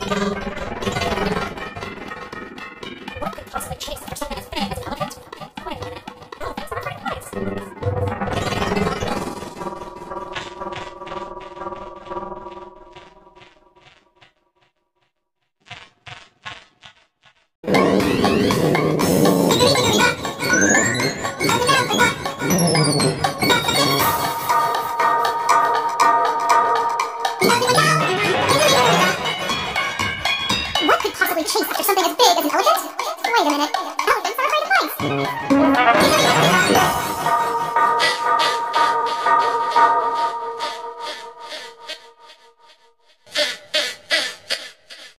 What could possibly chase after something as big as an elephant? Wait a minute. Elephants are pretty nice. What could possibly chase after something as big as an elephant? Wait a minute. Elephants are afraid of mice.